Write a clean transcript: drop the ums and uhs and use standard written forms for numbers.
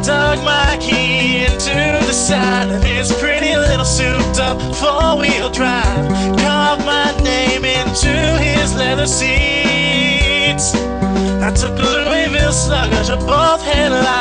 dug my key into the side of his pretty little souped-up four-wheel drive. Carved my name into his leather seats. I took a Louisville Slugger to both headlights.